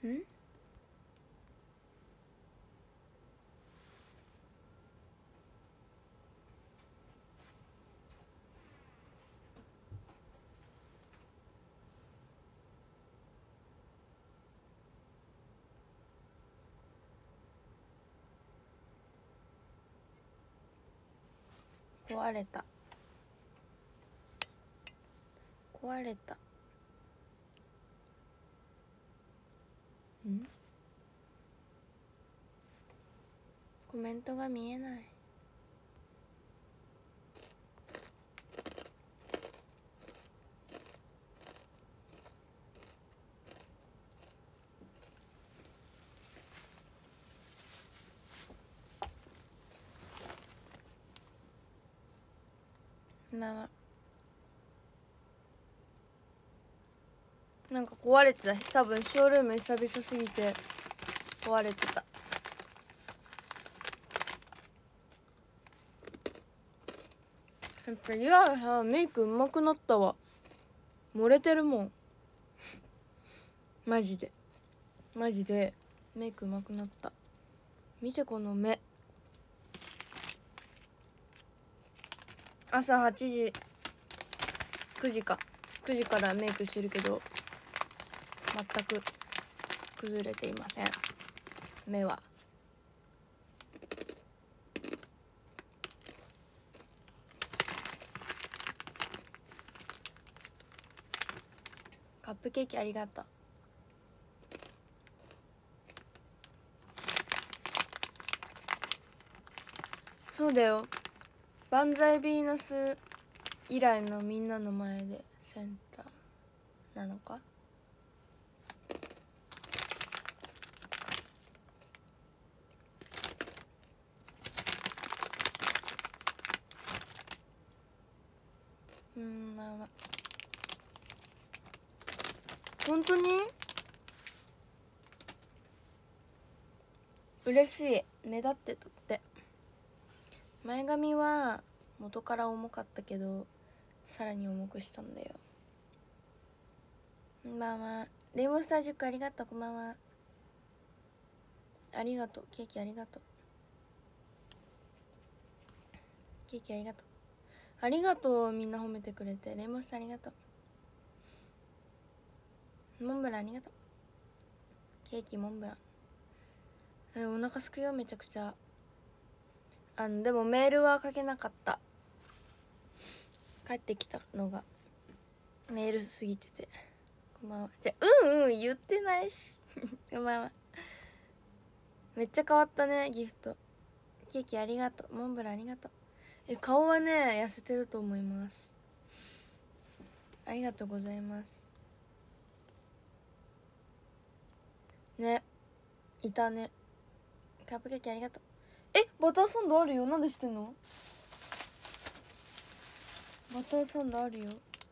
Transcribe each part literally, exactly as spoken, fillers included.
ん壊れた壊れたんコメントが見えない。まあなんか壊れてた。多分ショールーム久々すぎて壊れてた。やっぱりやさメイクうまくなったわ。漏れてるもんマジでマジでメイクうまくなった。見てこの目。朝はちじくじかくじからメイクしてるけど全く崩れていません。目はカップケーキありがとう。そうだよ。万歳ヴィーナス以来のみんなの前でセンターなのか。うんまあまあ本当に嬉しい。目立ってたって。前髪は元から重かったけどさらに重くしたんだよ。まあまあレインボースターじゅっこありがとう。こんばんは。ありがとう。ケーキありがとう。ケーキありがとう。ありがとう。みんな褒めてくれて。レインボースターありがとう。モンブランありがとう。ケーキモンブラン。えお腹すくよめちゃくちゃ。あのでもメールは書けなかった。帰ってきたのがメールすぎてて。こんばんは。じゃうんうん言ってないしこんばんは。めっちゃ変わったねギフト。ケーキありがとう。モンブランありがとう。え顔はね痩せてると思います。ありがとうございますね。いたね。カップケーキありがとう。えバターサンドあるよ。なんで知ってんの。バターサンドあるよ。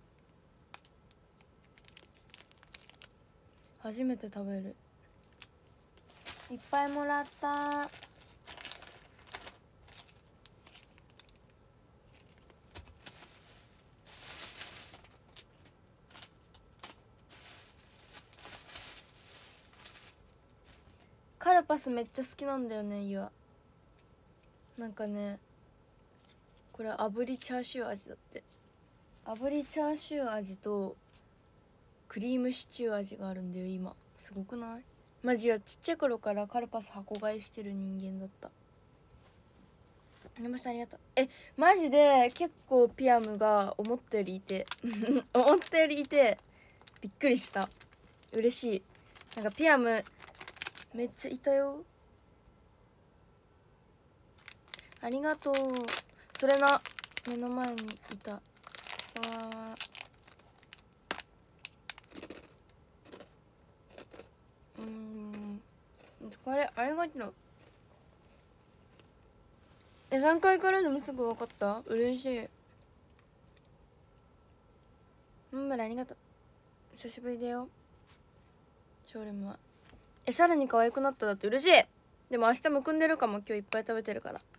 初めて食べる。いっぱいもらった。カルパスめっちゃ好きなんだよね。ゆあなんかねこれ炙りチャーシュー味だって。炙りチャーシュー味とクリームシチュー味があるんだよ今。すごくない？マジはちっちゃい頃からカルパス箱買いしてる人間だった。山下ありがとう。えマジで結構ピアムが思ったよりいて思ったよりいてびっくりした。嬉しい。なんかピアムめっちゃいたよ。ありがとう。それな目の前にいた。わーうんこれありがとう。えさんかいからでもすぐ分かった。嬉しい。うんばらありがとう。久しぶりだよショールームは。えさらに可愛くなっただって嬉しい。でも明日むくんでるかも。今日いっぱい食べてるから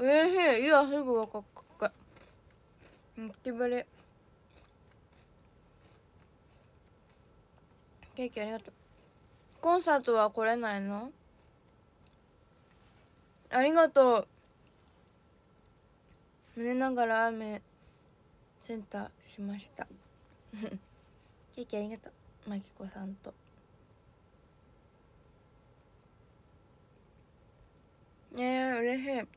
うれしい。ゆあすぐわかっかうんきぶりケーキありがとう。コンサートは来れないの？ありがとう。胸ながら雨センターしましたケーキありがとう。まきこさんとねえ嬉しい。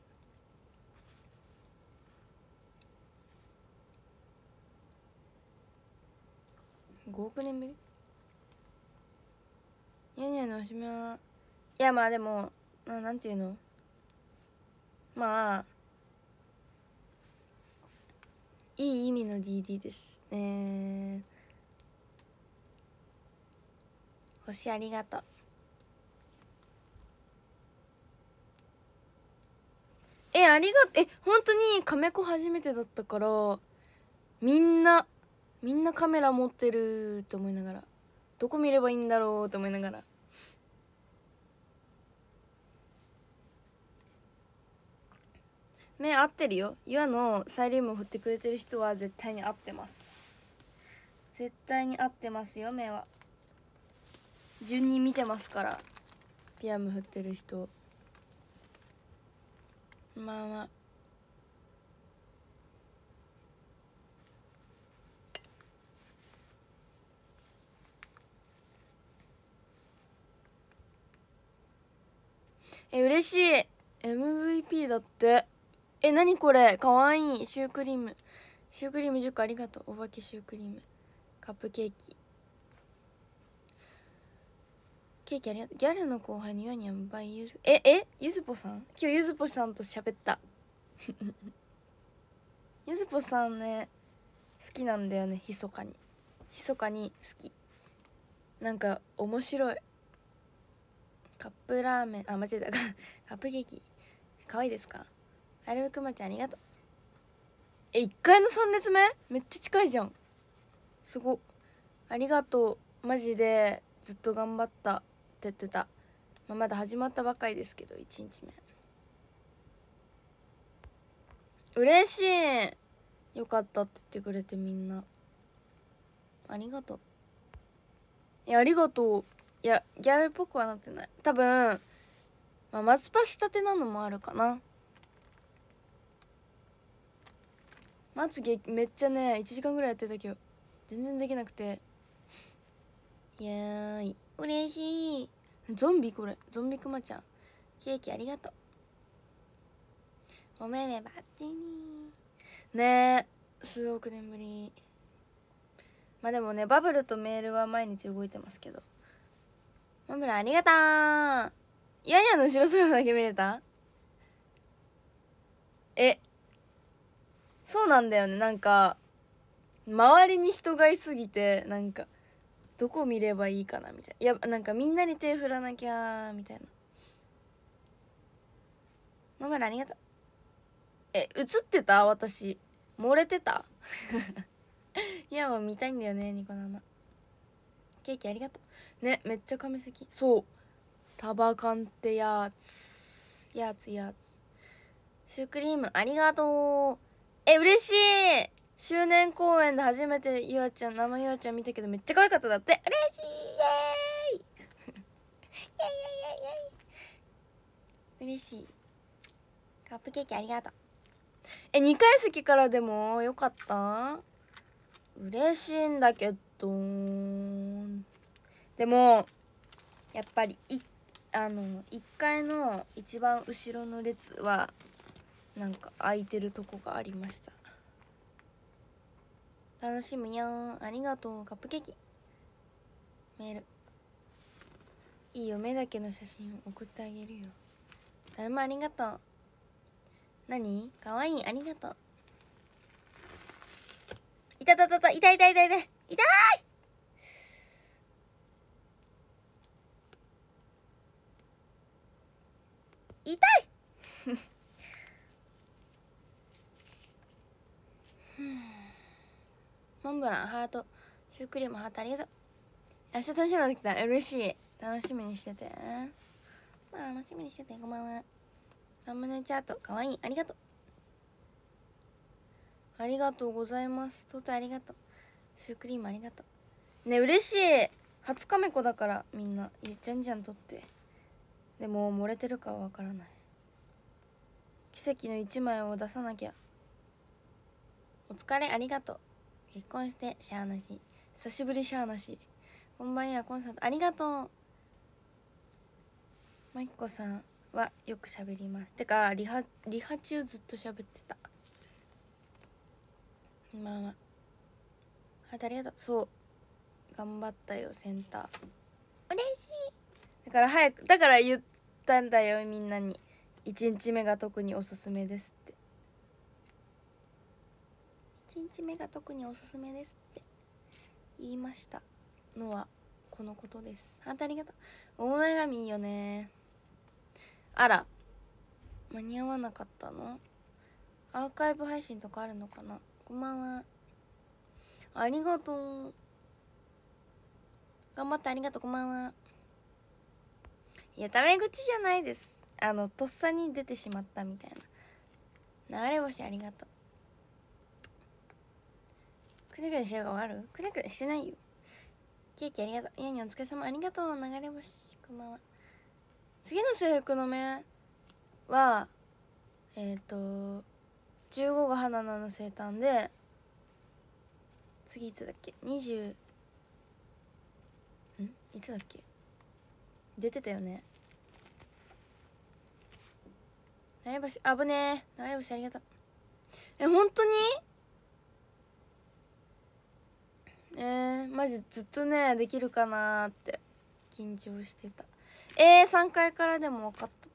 ごおくねんぶり。ニャニャのおしめは、いやまあでもな、なんていうの、まあいい意味の ディーディー ですね。星ありがとう。えありがとう。え本当にカメコ初めてだったから、みんなみんなカメラ持ってるって思いながら、どこ見ればいいんだろうって思いながら、目合ってるよ。岩のサイリウムを振ってくれてる人は絶対に合ってます。絶対に合ってますよ。目は順に見てますから。ピアム振ってる人、まあまあえ嬉しい。 エムブイピー だって。え何これかわいい。シュークリームシュークリームじゅっこありがとう。お化けシュークリームカップケーキケーキありがとう。ギャルの後輩にヨニャンバイゆずええゆずぽさん、今日ゆずぽさんと喋ったゆずぽさんね好きなんだよね。ひそかにひそかに好き。なんか面白い。カップラーメンあ間違えたカップケーキ可愛いですか。あるくまちゃんありがとう。えいっかいのさん列目めっちゃ近いじゃん。すごありがとう。マジでずっと頑張ったって言ってた。まあ、まだ始まったばかりですけどいちにちめ嬉しい。よかったって言ってくれてみんなありがとう。いやありがとう。いやギャルっぽくはなってない多分。まあ、松葉したてなのもあるかな。まつげめっちゃねいちじかんぐらいやってたけど全然できなくて。いやーい嬉しい。ゾンビこれゾンビクマちゃんケーキありがとう。おめめばっちにねえ数億年ぶり。まあでもねバブルとメールは毎日動いてますけど。マブラありがとう。ヤヤの後ろ姿だけ見れた。えそうなんだよね。なんか周りに人がいすぎてなんかどこ見ればいいかなみたいな。いやなんかみんなに手振らなきゃみたいな。ママラありがとう。え映ってた私漏れてたいやもう見たいんだよねニコ生ケーキありがとうね。めっちゃ亀石そうタバカンってやつやつやつシュークリームありがとう。え嬉しい。周年公演で初めてゆあちゃん生ゆあちゃん見たけどめっちゃ可愛かっただって。嬉しいイエーイイエイイエイイエイイエイ嬉しい。カップケーキありがとう。えにかい席からでもよかった。嬉しいんだけどでもやっぱりいあのいっかいの一番後ろの列はなんか空いてるとこがありました。楽しみやんありがとう。カップケーキメールいいよ目だけの写真送ってあげるよ。誰もありがとう。何かわいいありがとう。いたたたた痛い痛い痛い痛い痛い痛いモンブランハートシュークリームハートありがとう。明日楽しみになってきた。嬉しい。楽しみにしてて楽しみにしてて。こんばんはラムネチャートかわいい、ありがとう。ありがとうございます。とうとうありがとう。シュークリームありがとうね。嬉しい。初カメ子だからみんなじゃんじゃんとって。でも漏れてるかはわからない。奇跡の一枚を出さなきゃ。お疲れ、ありがとう。結婚してしゃあなし。久しぶりしゃあなし。こんばんや、コンサートありがとう。まきこさんはよく喋ります。てかリハリハ中ずっと喋ってた。まあまあありがとう。そう頑張ったよセンター。嬉しい。だから早くだから言ったんだよみんなに。いちにちめが特におすすめですって。いちにちめが特におすすめですって言いましたのはこのことです。ありがとう。お前髪いいよね。あら間に合わなかったの？アーカイブ配信とかあるのかな。こんばんは。ありがとう。頑張ってありがとう。こんばんは。いやタメ口じゃないです。あのとっさに出てしまったみたいな。流れ星ありがとう。くねくねしてるかもある？くねくねしてないよ。ケーキありがとう。やにお疲れ様ありがとう。流れ星こんばんは。次の制服の目はえっ、ー、とじゅうごが花菜の生誕で、次いつだっけ？ にじゅう んいつだっけ？出てたよね。流れ星あぶねー。流れ星ありがとう。え本当に？えー、マジずっとねできるかなーって緊張してた。えー、さんかいからでも分かったって。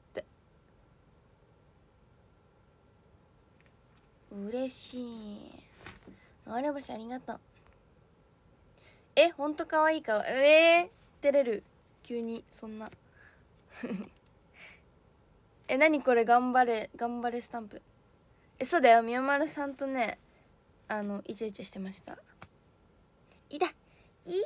嬉しい。流れ星ありがとう。えほんとかわいい顔。えー、照れる急にそんなえ何これ頑張れ頑張れスタンプ。えそうだよ、みよまるさんとねあのイチャイチャしてました。いた痛い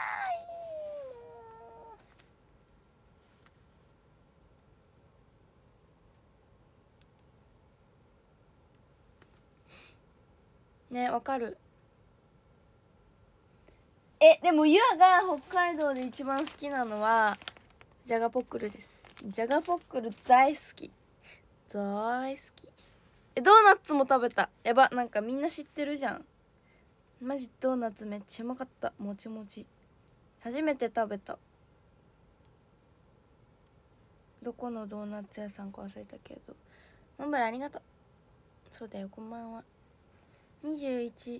ねわかる。えでもゆあが北海道で一番好きなのはじゃがポックルです。じゃがポックル大好き大好き。えドーナツも食べた。やばなんかみんな知ってるじゃん。マジドーナツめっちゃうまかった。もちもち初めて食べた。どこのドーナツ屋さんか忘れたけど。モンブランありがとう。そうだよこんばんは。にじゅういち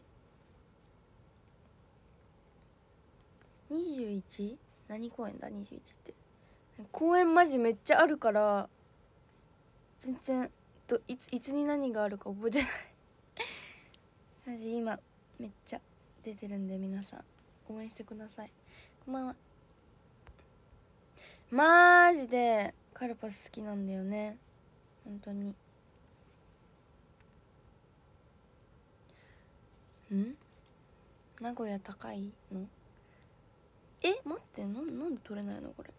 にじゅういち何公演だにじゅういちって公演マジめっちゃあるから全然どいついつに何があるか覚えてないマジ今めっちゃ出てるんで皆さん応援してください。こんばんは。マジでカルパス好きなんだよね本当に。ん名古屋高いの？え待ってななんで取れないのこれ。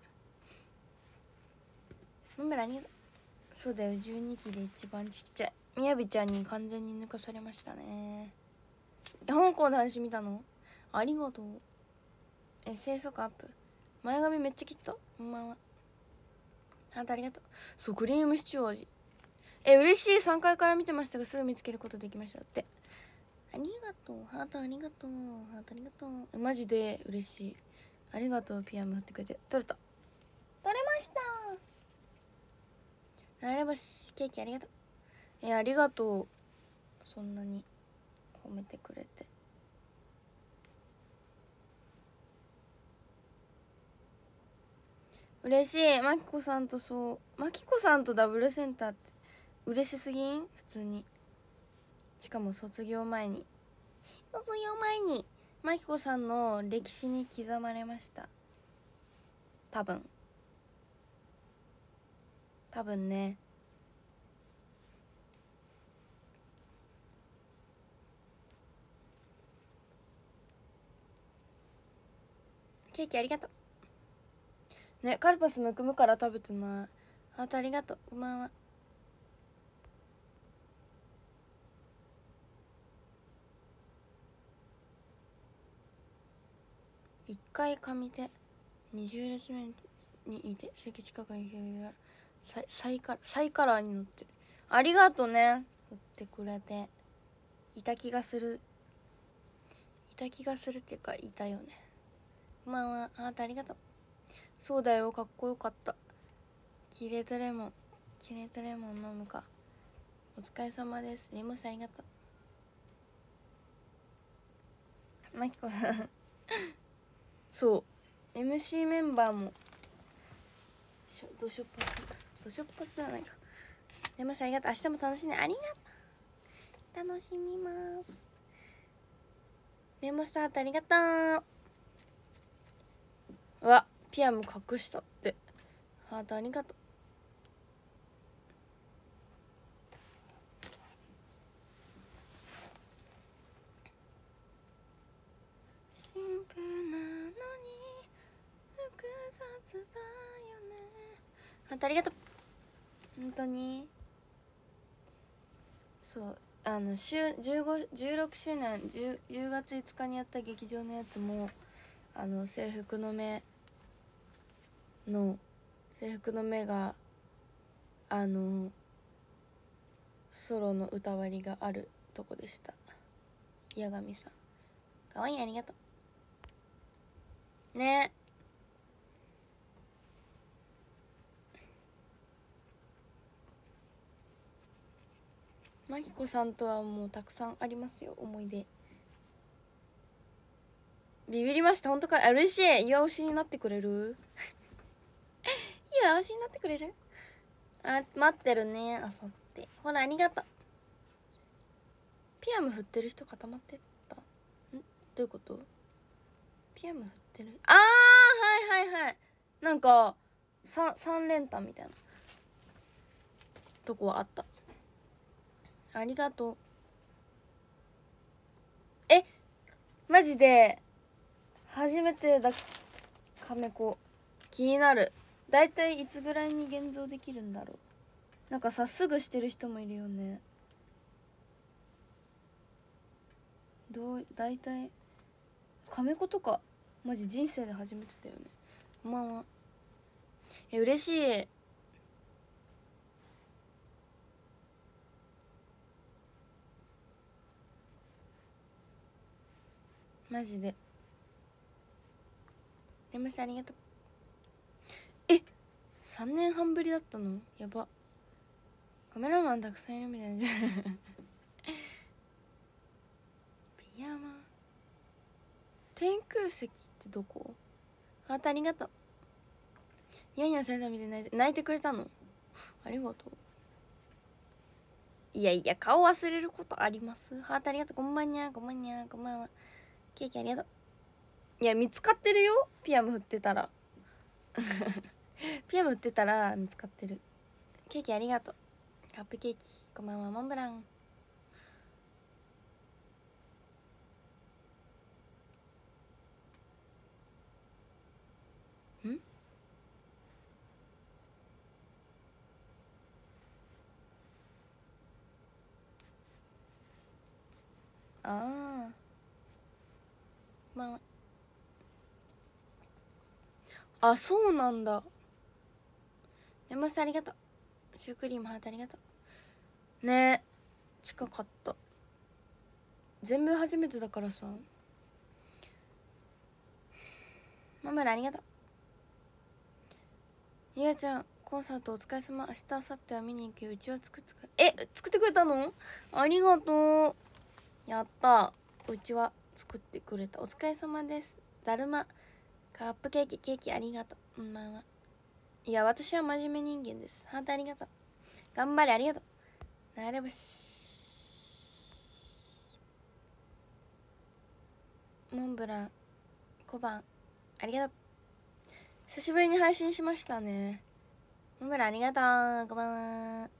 モンブランありがとう。そうだよじゅうにきで一番ちっちゃいみやびちゃんに完全に抜かされましたね。え香港で話見たの？ありがとう。え清楚感アップ前髪めっちゃ切った。こんばんは。あんたありがとう。そうクリームシチュー味え嬉しい。さんかいから見てましたがすぐ見つけることできましたって。ありがとうハートありがとうハートありがとうえマジで嬉しい。ありがとうピアム振ってくれて。取れた取れました。流れ星ケーキありがとう。えありがとうそんなに褒めてくれて。嬉しい。まきこさんとそうまきこさんとダブルセンターって嬉しすぎん普通に。しかも卒業前に卒業前にまきこさんの歴史に刻まれました多分多分ね。ケーキありがとうね。カルパスむくむから食べてない。ハートありがとう。こんばんは。 いっかい上手にじゅう列目にいて席近くに広がるサイサイカラーサイカラーに乗ってる。ありがとね、売ってくれて。いた気がするいた気がするっていうかいたよね。こんばんは。あなたありがとう。そうだよ、かっこよかった。キレートレモンキレートレモン飲むか。お疲れ様です。レモンさんありがとう。まきこさんそう エムシー メンバーもしょどしょっぱつどしょっぱつじゃないか。レモンさんありがとう。明日も楽しんで。ありがとう。楽しみます。レモンスタートありがとう。うわ、ピアム隠したって。ハートありがとう。シンプルなのに複雑だよね。ハートありがとう。本当にそうあのじゅうご、じゅうろくしゅうねん 10, じゅうがついつかにやった劇場のやつもあの制服の目の制服の目があのソロの歌割りがあるとこでした。八神さんかわいい、ありがとうね。まきこさんとはもうたくさんありますよ、思い出。ビビりました。本当か。あ、嬉しい。岩推しになってくれる岩推しになってくれる。あ、待ってるね。あさってほらありがとう。ピアム振ってる人固まってったん。どういうこと。ピアム振ってる。あー、はいはいはい。なんか三連単みたいなとこはあった。ありがとう。え、マジで初めてだ。カメ子気になる。だいたいいつぐらいに現像できるんだろう。なんかさ、すぐしてる人もいるよね。どう、だいたいカメ子とかマジ人生で初めてだよね。こんばんは。え、嬉しい。マジで。レムさんありがとう。え、さんねんはんぶりだったの。やば。カメラマンたくさんいるみたいじゃんピアマ天空石ってどこ。ハートありがとう。ヤンヤン先生見て泣いて泣いてくれたの。ありがとう。いやいや、顔忘れることあります。ハートありがとう。こんばんにゃこんばんにゃこんばんは。ケーキありがとう。いや、見つかってるよ、ピアム振ってたらピアム振ってたら見つかってる。ケーキありがとう。カップケーキこんばんは。モンブラン。んああ、まああ、そうなんだ。レモンスありがとう。シュークリームハートありがとうね。近かった。全部初めてだからさ。ママラありがとう。ゆあちゃんコンサートお疲れ様。明日明後日は見に行くよ。うちは作ってくれ。え、作ってくれたの。ありがとう。やった。うちは作ってくれた。お疲れ様です。だるまカップケーキケーキありがとう。うん、まあまあ。いや、私は真面目人間です。ハートありがとう。頑張れ、ありがとう。なればしモンブラン小判ありがとう。久しぶりに配信しましたね。モンブランありがとう。こんばんは。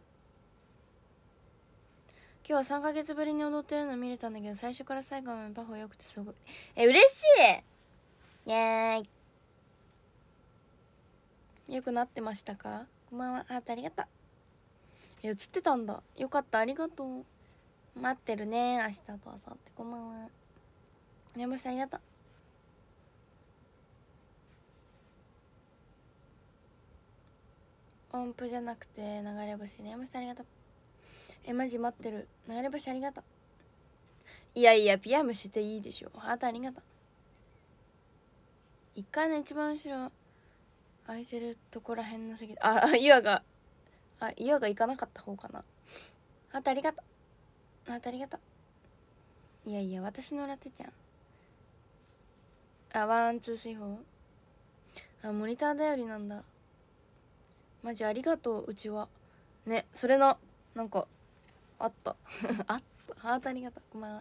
今日はさんかげつぶりに踊ってるの見れたんだけど、最初から最後までパフォー良くてすごい。え、嬉しい。イエーイ。よくなってましたか。こんばんは。ハートありがとう。え、映ってたんだ。よかった、ありがとう。待ってるね、明日と明後日。こんばんは。ねもしありがとう。 音符じゃなくて流れ星ね。もしありがとう。えマジ待ってる。流れ星ありがとう。いやいやピアムしていいでしょ。ハートありがとう。一回の一番後ろ空いてるとこらへんの席。ああ岩があ岩が行かなかった方かな。ハートありがとう。ハートありがとう。いやいや私のラテちゃん。あワンツースリーフォー。あモニター頼りなんだ。マジありがとう。うちはねそれななんかあったあったハートありがとう。ごめん。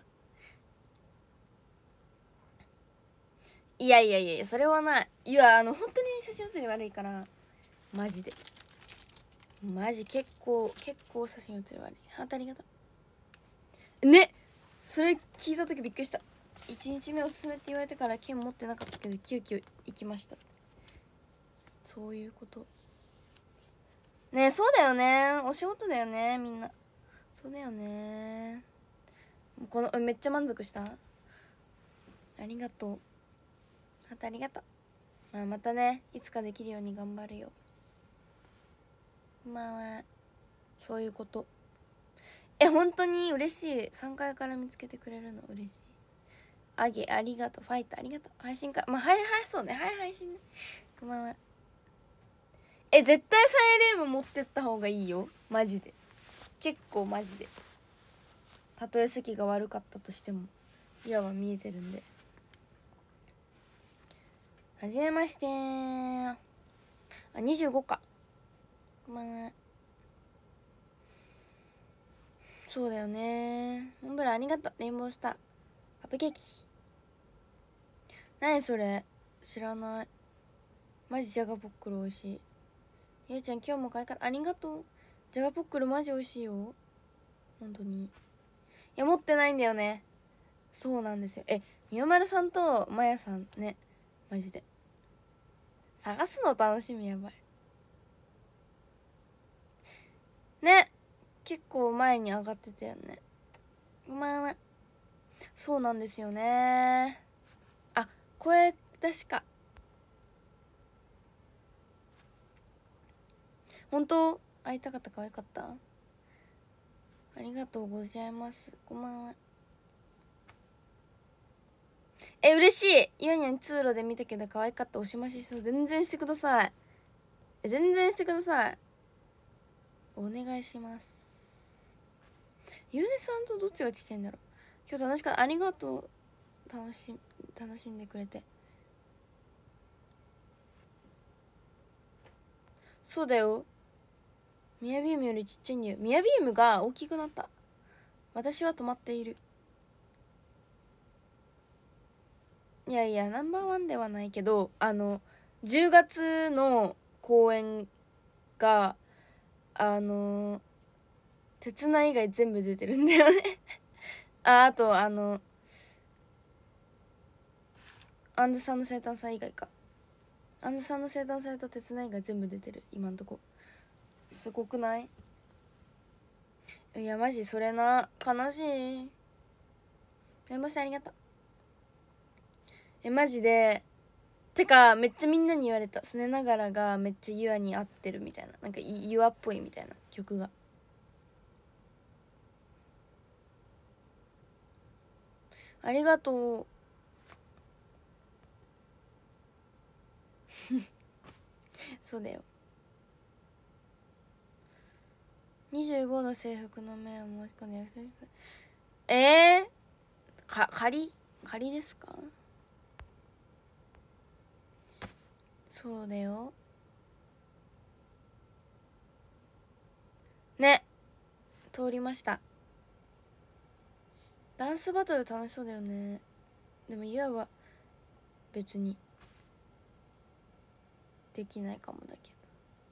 いやいやいやそれはない。いやあの本当に写真写り悪いからマジでマジ結構結構写真写り悪い。ハートありがとうね。それ聞いた時びっくりした。いちにちめおすすめって言われてから剣持ってなかったけど急遽行きました。そういうことね。そうだよねお仕事だよねみんな。そうだよね。このめっちゃ満足した。ありがとう。またありがとう。まあまたねいつかできるように頑張るよ。まあそういうこと。え本当に嬉しい。さんかいから見つけてくれるの嬉しい。あげありがとう。ファイトありがとう。配信かまあはいはいそうねはい配信ね。こんばんは。え絶対サイレーム持ってった方がいいよマジで。結構マジでたとえ席が悪かったとしても岩は見えてるんで。はじめましてー。あにじゅうごか。こんばんは。そうだよね。モンブランありがとう。レインボースターカップケーキ。何それ知らない。マジじゃがポックル美味しい。ゆうちゃん今日も買い方ありがとう。じゃがポックルマジ美味しいよ本当に。いや持ってないんだよね。そうなんですよ。えみよまるさんとまやさんねマジで探すの楽しみ。やばいね。結構前に上がってたよね。ごめん。そうなんですよね。あ声出しか。本当会いたかった。可愛かった。ありがとうございます。こんばんは。え嬉しい。ゆうにゃん通路で見たけど可愛かった。おしましそう。全然してください。え全然してください。お願いします。ゆうねさんとどっちがちっちゃいんだろう。今日楽しかった。ありがとう。楽し楽しんでくれて。そうだよ。ミヤビームよりちっちゃいんだよ。ミヤビームが大きくなった。私は止まっている。いやいやナンバーワンではないけどあのじゅうがつの公演があの鉄内以外全部出てるんだよねああとあのアンズさんの生誕祭以外か。アンズさんの生誕祭と鉄内以外全部出てる今んとこ。すごくない？いやマジそれな悲しい。レモンさんありがとう。えマジでてかめっちゃみんなに言われた。すねながらがめっちゃユアに合ってるみたいな。なんかユアっぽいみたいな曲が。ありがとうそうだよ。にじゅうごの制服の面を申し込んで約束した。えー、か仮仮ですか。そうだよね。通りました。ダンスバトル楽しそうだよね。でもいわば別にできないかもだけど。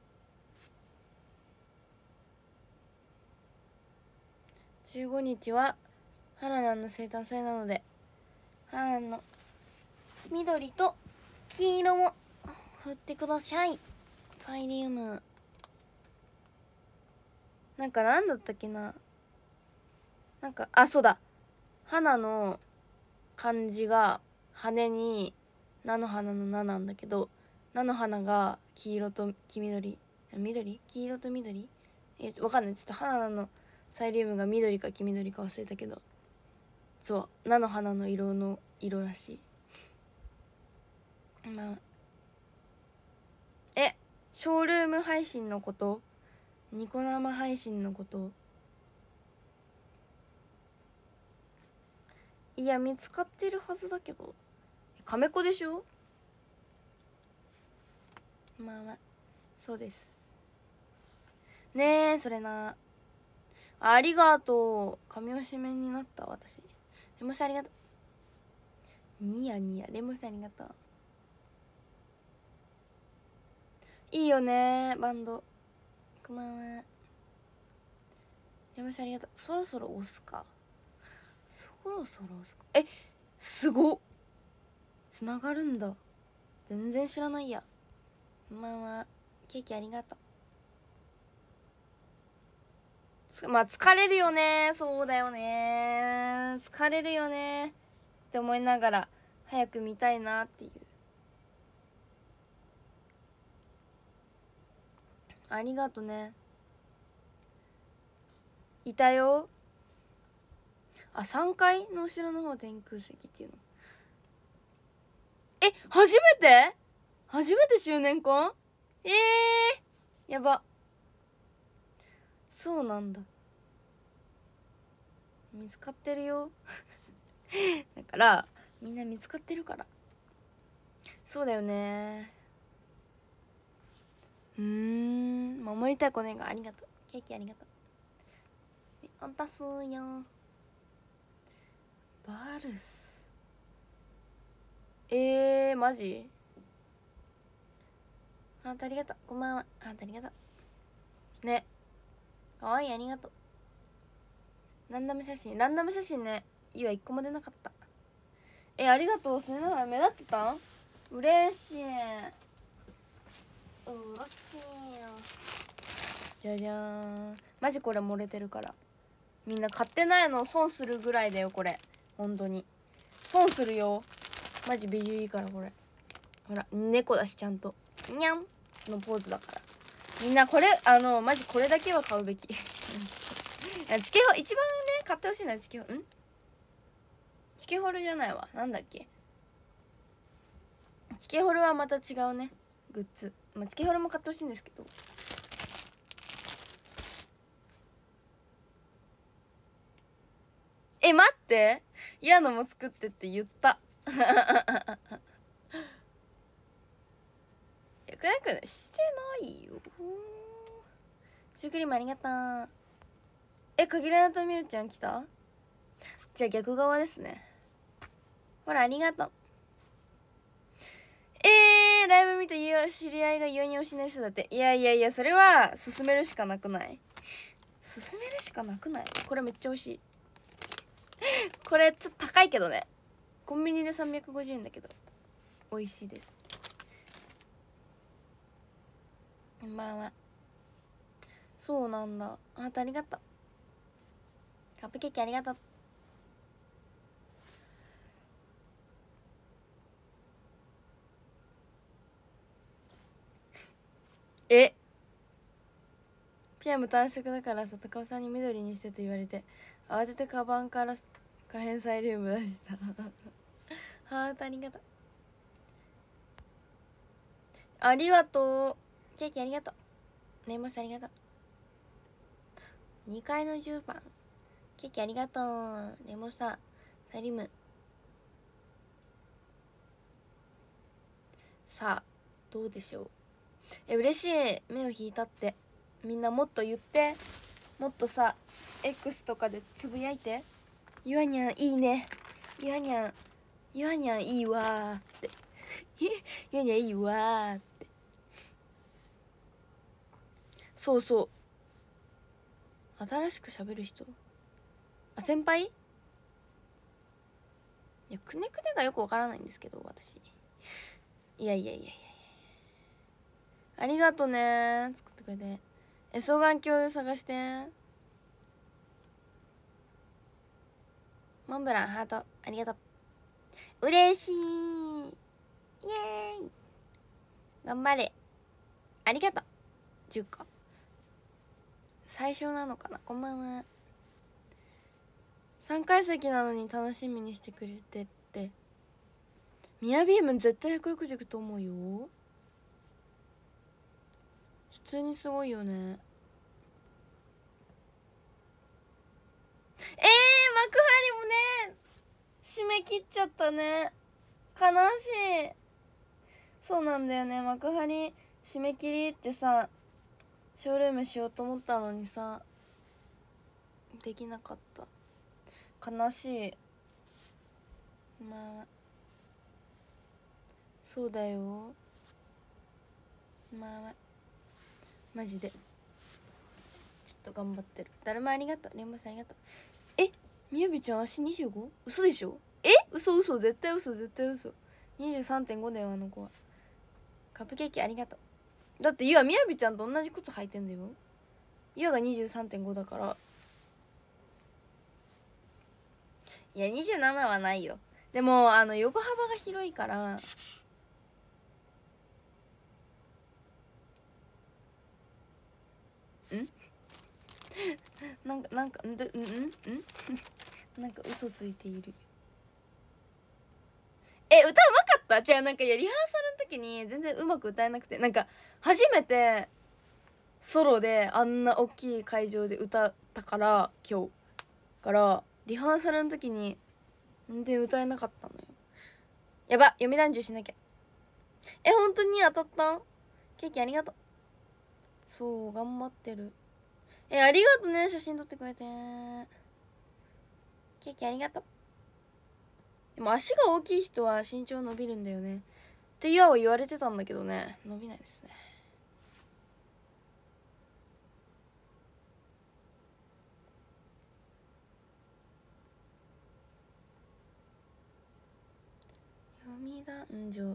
じゅうごにちはハナランの生誕祭なのでハナランの緑と黄色も振ってください。サイリウムなんかなんだったっけな。なんかあそうだ花の漢字が羽に菜の花の菜なんだけど菜の花が黄色と黄緑緑、黄色と緑、えわかんない。ちょっと花のサイリウムが緑か黄緑か忘れたけど、そう菜の花の色の色らしい。まあえショールーム配信のこと、ニコ生配信のこと、いや見つかってるはずだけど、カメコでしょ。まあまあそうですねえ。それな、ありがとう。髪をしめになった私。レモスありがとう。ニヤニヤレモスありがとう。いいよねバンド。こんばんは。レモスありがとう。そろそろ押すか。そろそろ押すか。えすごっ、つながるんだ。全然知らないや。こんばんは。ケーキありがとう。まあ疲れるよね。そうだよね、疲れるよねって思いながら早く見たいなっていう。ありがとね。いたよ。あ、さんがいの後ろの方天空石っていうの。え初めて初めて周年婚。えー、やば。そうなんだ。見つかってるよだからみんな見つかってるから。そうだよね。うーん、守りたい子ねがありがとう。ケーキありがとう。おたすよ。バルス。えー、マジ。ハートありがとう。こんばんは。ハートありがとうね。かわいい、ありがとう。ランダム写真、ランダム写真ね、いいわ、一個も出なかった。え、ありがとう。それながら目立ってたん。嬉しい。嬉しい。じゃじゃーん。マジこれ漏れてるから、みんな買ってないの損するぐらいだよこれ。本当に損するよ。マジ美獣いいからこれ。ほら猫だし、ちゃんとにゃんのポーズだから、みんなこれあのマジこれだけは買うべきチケホ一番ね買ってほしいのはチケホんチケホルじゃないわ、なんだっけ。チケホルはまた違うねグッズ。まあ、チケホルも買ってほしいんですけど。え待って、嫌のも作ってって言ったよくなくしてないよ。シュークリームありがとう。え、かぎらやとみゆちゃん来た。じゃあ逆側ですね。ほらありがとう。えー、ライブ見た知り合いがユニ推しの人だって。いやいやいや、それは進めるしかなくない。進めるしかなくない。これめっちゃ美味しいこれちょっと高いけどね、コンビニでさんびゃくごじゅうえんだけど美味しいです。こんばんは。そうなんだ。あーとありがとう。カップケーキありがとう。えピアム短縮だからさ、高尾さんに緑にしてと言われて慌ててカバンから可変サイリウム出したハートありがとう。ありがとう。ケーキありがとう。ネイモスありがとう。にかいのじゅうばんケーキありがとう。レモンササイリウム。さあどうでしょう。え嬉しい。目を引いたって。みんなもっと言って、もっとさ X とかでつぶやいて。ゆあにゃんいいね、ゆあにゃんゆあにゃんいいわーってゆあにゃんいいわーって。そうそう、新しく喋る人、あ先輩。いやくねくねがよくわからないんですけど私。いやいやいやいやいや、ありがとね作ってくれて。え双眼鏡で探して。モンブランハートありがとう。嬉しい。イエーイ頑張れ。ありがとう。 じゅうか最初なのかな。こんばんは。さんかい席なのに楽しみにしてくれてって。ミヤビーム絶対ひゃくろくじゅういくと思うよ。普通にすごいよね。えー、幕張もね締め切っちゃったね。悲しい。そうなんだよね、幕張締め切りってさ、ショールームしようと思ったのにさできなかった。悲しい。まあそうだよ。まあマジでちょっと頑張ってる。だるまありがとう。レンボさんありがとう。え、みやびちゃん足 にじゅうご？ 嘘でしょ。え、嘘嘘絶対嘘絶対嘘。 にじゅうさんてんご だよあの子は。カップケーキありがとう。だってゆあみやびちゃんと同じ靴履いてんだよ。ゆあが にじゅうさんてんご だから。いやにじゅうななはないよ。でもあの横幅が広いからんなんかなんかんんんんなんか嘘ついている。え、歌うまかった？違う、なんかいやリハーサルの時に全然うまく歌えなくて、なんか初めてソロであんな大きい会場で歌ったから今日からリハーサルの時に全然歌えなかったのよ。やば、読み団十しなきゃ。え、本当に当たった？ケーキありがとう。そう頑張ってる。え、ありがとね、写真撮ってくれて。ケーキありがとう。でも足が大きい人は身長伸びるんだよねってゆあは言われてたんだけどね、伸びないですね。読み男女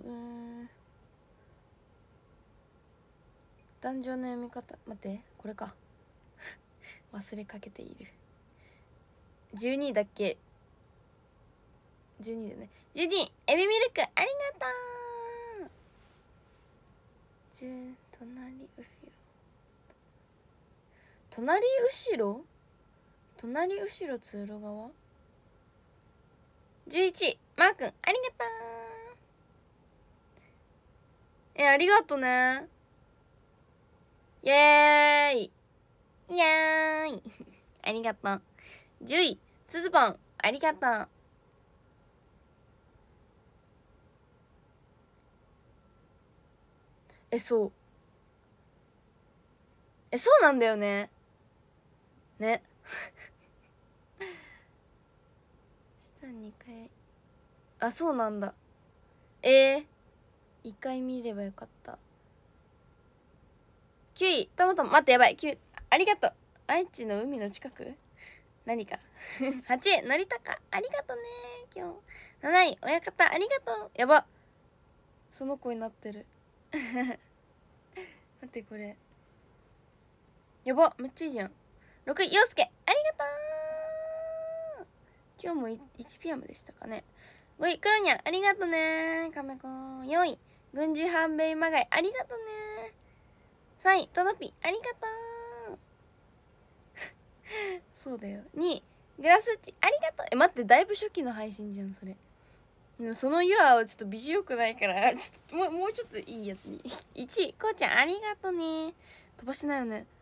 男女の読み方、待ってこれか忘れかけている。じゅうにいだっけ。じゅうにだよね。じゅうにエビミルクありがとう。じゅう隣後ろ隣後ろ隣後ろ通路側。じゅういちマー君ありがとう。え、ありがとね。イエーイイエーイありがとう。じゅういつずぽんありがとう。え、そうえ、そうなんだよねね下にかい、あ、そうなんだ。えー、いっかい見ればよかった。きゅういたまたま、待ってやばい。きゅうありがとう。愛知の海の近く何かはちいのりたかありがとね今日。なない親方ありがとう。やば、その子になってる待ってこれやば、めっちゃいいじゃん。ろくい陽介ありがとう。今日も いちピーエム でしたかね。ごいクロニャンありがとねカメコン。よんい軍事半米まがいありがとね。さんいトドピありがとうそうだよ。にいグラスッチありがとう。え、待って、だいぶ初期の配信じゃんそれ。でもそのユアはちょっと美女よくないからちょっともうもうちょっといいやつにいちいこうちゃんありがとね。飛ばしてないよね。